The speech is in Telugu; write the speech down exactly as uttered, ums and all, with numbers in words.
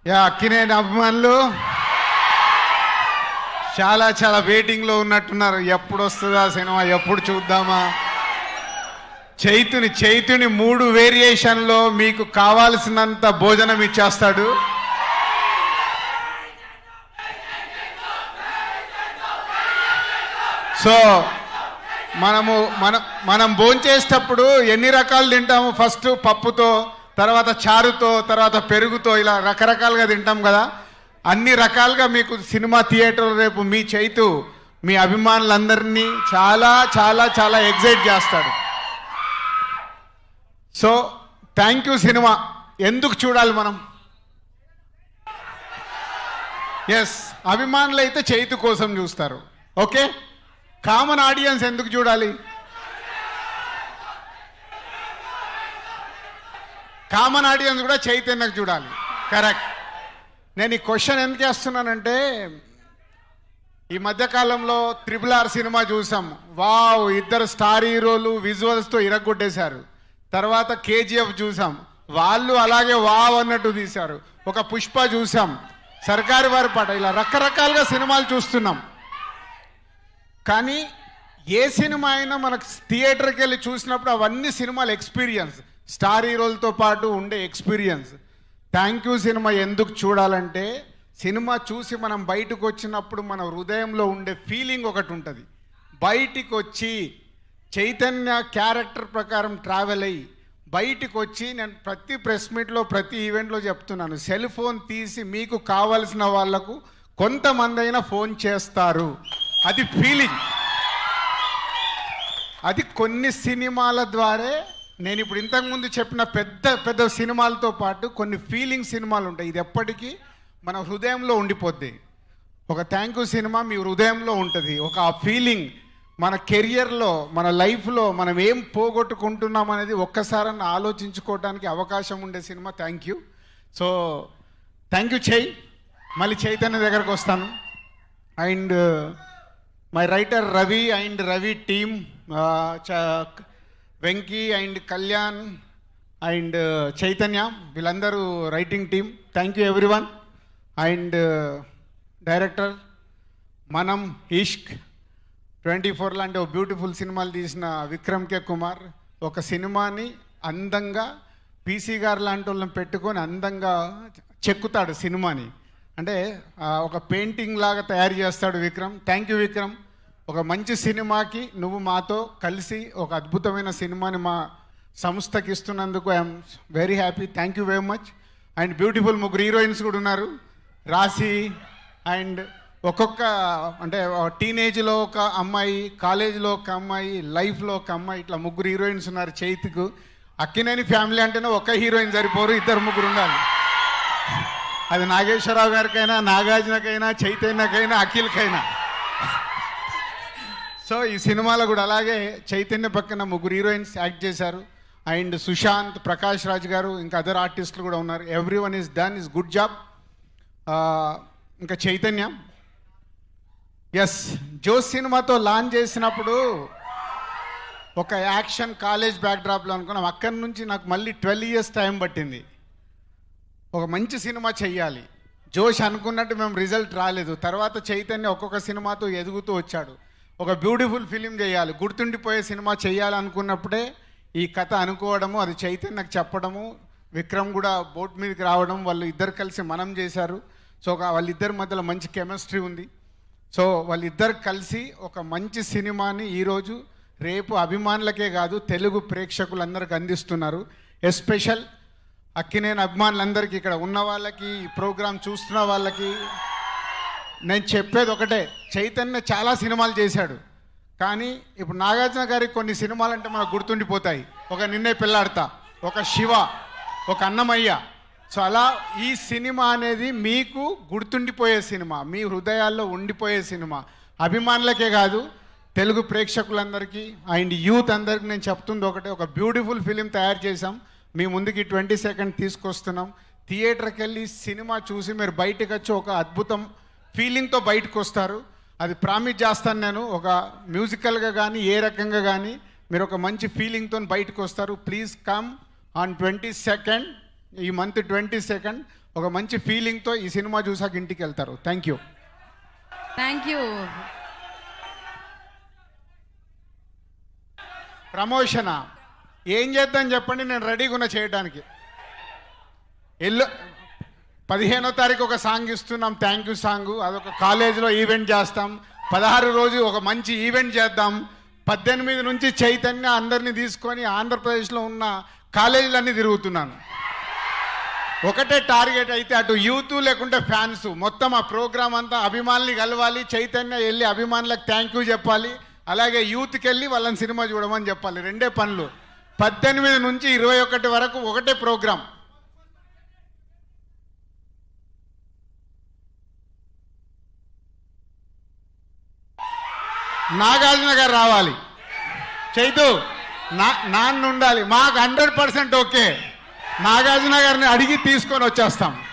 యా అక్కినేని అభిమానులు చాలా చాలా వెయిటింగ్లో ఉన్నట్టున్నారు. ఎప్పుడు వస్తుందా సినిమా, ఎప్పుడు చూద్దామా. చైతుని చైతుని మూడు వేరియేషన్లో మీకు కావాల్సినంత భోజనం ఇచ్చేస్తాడు. సో మనము మన మనం భోంచేసేటప్పుడు ఎన్ని రకాలు తింటాము? ఫస్ట్ పప్పుతో, తర్వాత చారుతో, తర్వాత పెరుగుతో, ఇలా రకరకాలుగా తింటాం కదా. అన్ని రకాలుగా మీకు సినిమా థియేటర్ రేపు మీ చైతు మీ అభిమానులందరినీ చాలా చాలా చాలా ఎగ్జైట్ చేస్తాడు. So thank you cinema. ఎందుకు చూడాలి మనం? ఎస్, అభిమానులు అయితే చైతు కోసం చూస్తారు. ఓకే, కామన్ ఆడియన్స్ ఎందుకు చూడాలి? కామన్ ఆడియన్స్ కూడా చైతన్యకు చూడాలి. కరెక్ట్. నేను ఈ క్వశ్చన్ ఎందుకు చేస్తున్నానంటే, ఈ మధ్యకాలంలో త్రిబుల్ ఆర్ సినిమా చూసాం. వావ్, ఇద్దరు స్టార్ హీరోలు విజువల్స్తో ఇరగొట్టేశారు. తర్వాత కేజీఎఫ్ చూసాం, వాళ్ళు అలాగే వావ్ అన్నట్టు తీశారు. ఒక పుష్ప చూసాం, సర్కారు వారి పాట, ఇలా రకరకాలుగా సినిమాలు చూస్తున్నాం. కానీ ఏ సినిమా అయినా మనకు థియేటర్కి వెళ్ళి చూసినప్పుడు అవన్నీ సినిమాలు ఎక్స్పీరియన్స్, స్టార్ హీరోలతో పాటు ఉండే ఎక్స్పీరియన్స్. థ్యాంక్ యూ సినిమా ఎందుకు చూడాలంటే, సినిమా చూసి మనం బయటకు వచ్చినప్పుడు మన హృదయంలో ఉండే ఫీలింగ్ ఒకటి ఉంటుంది. బయటికి వచ్చి చైతన్య క్యారెక్టర్ ప్రకారం ట్రావెల్ అయ్యి బయటికి వచ్చి, నేను ప్రతి ప్రెస్ మీట్లో ప్రతి ఈవెంట్లో చెప్తున్నాను, సెల్ ఫోన్ తీసి మీకు కావలసిన వాళ్లకు కొంతమంది అయినా ఫోన్ చేస్తారు. అది ఫీలింగ్. అది కొన్ని సినిమాల ద్వారా, నేను ఇప్పుడు ఇంతకుముందు చెప్పిన పెద్ద పెద్ద సినిమాలతో పాటు కొన్ని ఫీలింగ్ సినిమాలు ఉంటాయి. ఇది ఎప్పటికీ మన హృదయంలో ఉండిపోద్ది. ఒక థ్యాంక్ యూ సినిమా మీ హృదయంలో ఉంటుంది. ఒక ఆ ఫీలింగ్ మన కెరియర్లో, మన లైఫ్లో మనం ఏం పోగొట్టుకుంటున్నాం అనేది ఒక్కసారన్నా ఆలోచించుకోవడానికి అవకాశం ఉండే cinema thank you. So thank you Chay. మళ్ళీ చైతన్య దగ్గరకు వస్తాను. And my writer Ravi and Ravi team, Venky and Kalyan and Chaitanya, వీళ్ళందరూ writing team. Thank you everyone. And director Manam Ishq twenty four లాంటి ఒక బ్యూటిఫుల్ సినిమాలు తీసిన విక్రమ్ కే కుమార్, ఒక సినిమాని అందంగా పీసీ గారు లాంటి వాళ్ళని పెట్టుకొని అందంగా చెక్కుతాడు సినిమాని. అంటే ఒక పెయింటింగ్ లాగా తయారు చేస్తాడు విక్రమ్. Thank you Vikram. ఒక మంచి సినిమాకి నువ్వు మాతో కలిసి ఒక అద్భుతమైన సినిమాని మా సంస్థకి ఇస్తున్నందుకు I'm very happy. Thank you very much. And beautiful ముగ్గురు హీరోయిన్స్ కూడా ఉన్నారు, రాశి అండ్ ఒక్కొక్క, అంటే టీనేజ్లో ఒక అమ్మాయి, కాలేజీలో ఒక అమ్మాయి, లైఫ్లో ఒక అమ్మాయి, ఇట్లా ముగ్గురు హీరోయిన్స్ ఉన్నారు చైతుకు. అక్కినేని ఫ్యామిలీ అంటేనే ఒక హీరోయిన్ సరిపోరు, ఇద్దరు ముగ్గురు ఉండాలి. అది నాగేశ్వరరావు గారికైనా, నాగార్జునకైనా, చైతన్యకైనా, అఖిల్కైనా. సో ఈ సినిమాలో కూడా అలాగే చైతన్య పక్కన ముగ్గురు హీరోయిన్స్ యాక్ట్ చేశారు. అండ్ సుశాంత్, ప్రకాష్ రాజ్ గారు, ఇంకా అదర్ ఆర్టిస్టులు కూడా ఉన్నారు. Everyone is done is good job. ఇంకా చైతన్య, ఎస్, జోస్ సినిమాతో లాంచ్ చేసినప్పుడు ఒక యాక్షన్ కాలేజ్ బ్యాక్డ్రాప్లో అనుకున్నాం. అక్కడి నుంచి నాకు మళ్ళీ ట్వెల్వ్ ఇయర్స్ టైం పట్టింది. ఒక మంచి సినిమా చెయ్యాలి. జోష్ అనుకున్నట్టు మేము రిజల్ట్ రాలేదు. తర్వాత చైతన్య ఒక్కొక్క సినిమాతో ఎదుగుతూ వచ్చాడు. ఒక బ్యూటిఫుల్ ఫిలిం చేయాలి, గుర్తుండిపోయే సినిమా చేయాలనుకున్నప్పుడే ఈ కథ అనుకోవడము, అది చైతన్యకు చెప్పడము, విక్రమ్ కూడా బోట్ మీదకి రావడం, వాళ్ళు ఇద్దరు కలిసి మనం చేశారు. సో వాళ్ళిద్దరి మధ్యలో మంచి కెమిస్ట్రీ ఉంది. సో వాళ్ళిద్దరు కలిసి ఒక మంచి సినిమాని ఈరోజు రేపు అభిమానులకే కాదు తెలుగు ప్రేక్షకులందరికీ అందిస్తున్నారు. ఎస్పెషల్ అక్కినేని అభిమానులందరికీ, ఇక్కడ ఉన్న వాళ్ళకి, ఈ ప్రోగ్రాం చూస్తున్న వాళ్ళకి నేను చెప్పేది ఒకటే, చైతన్య చాలా సినిమాలు చేశాడు. కానీ ఇప్పుడు నాగార్జున గారికి కొన్ని సినిమాలు అంటే మనకు గుర్తుండిపోతాయి. ఒక నిన్నే పెళ్ళాడతా, ఒక శివ, ఒక అన్నమయ్య. సో అలా ఈ సినిమా అనేది మీకు గుర్తుండిపోయే సినిమా, మీ హృదయాల్లో ఉండిపోయే సినిమా. అభిమానులకే కాదు తెలుగు ప్రేక్షకులందరికీ అండ్ యూత్ అందరికీ నేను చెప్తుంది ఒకటే, ఒక బ్యూటిఫుల్ ఫిలిం తయారు చేసాం, మీ ముందుకి ట్వంటీ సెకండ్ తీసుకొస్తున్నాం. థియేటర్కి వెళ్ళి సినిమా చూసి మీరు బయటకు వచ్చి ఒక అద్భుతం ఫీలింగ్తో బయటకు వస్తారు. అది ప్రామిస్ చేస్తాను నేను. ఒక మ్యూజికల్గా కానీ ఏ రకంగా కానీ మీరు ఒక మంచి ఫీలింగ్తో బయటకు వస్తారు. Please come on twenty second, ఈ మంత్ ట్వంటీ సెకండ్ ఒక మంచి ఫీలింగ్తో ఈ సినిమా చూసాక ఇంటికి వెళ్తారు. Thank you. Thank you. ప్రమోషనా ఏం చేద్దాం చెప్పండి, నేను రెడీగా ఉన్నా చేయడానికి. ఎల్లు పదిహేనో తారీఖు ఒక సాంగ్ ఇస్తున్నాం, థ్యాంక్ యూ సాంగ్. అదొక కాలేజీలో ఈవెంట్ చేస్తాం. పదహారు రోజు ఒక మంచి ఈవెంట్ చేద్దాం. పద్దెనిమిది నుంచి చైతన్య అందరినీ తీసుకొని ఆంధ్రప్రదేశ్లో ఉన్న కాలేజీలన్నీ తిరుగుతున్నాను. ఒకటే టార్గెట్ అయితే అటు యూత్ లేకుంటే ఫ్యాన్స్ మొత్తం ఆ ప్రోగ్రామ్ అంతా అభిమానులు కలవాలి. చైతన్య వెళ్ళి అభిమానులకు థ్యాంక్ యూ చెప్పాలి, అలాగే యూత్కి వెళ్ళి వాళ్ళని సినిమా చూడమని చెప్పాలి. రెండే పనులు. పద్దెనిమిది నుంచి ఇరవై ఒకటి వరకు ఒకటే ప్రోగ్రాం. నాగార్జున గారు రావాలి, చైతు నా నాన్న ఉండాలి. మాకు హండ్రెడ్ పర్సెంట్ ఓకే. నాగార్జున గారిని అడిగి తీసుకొని వచ్చేస్తాం.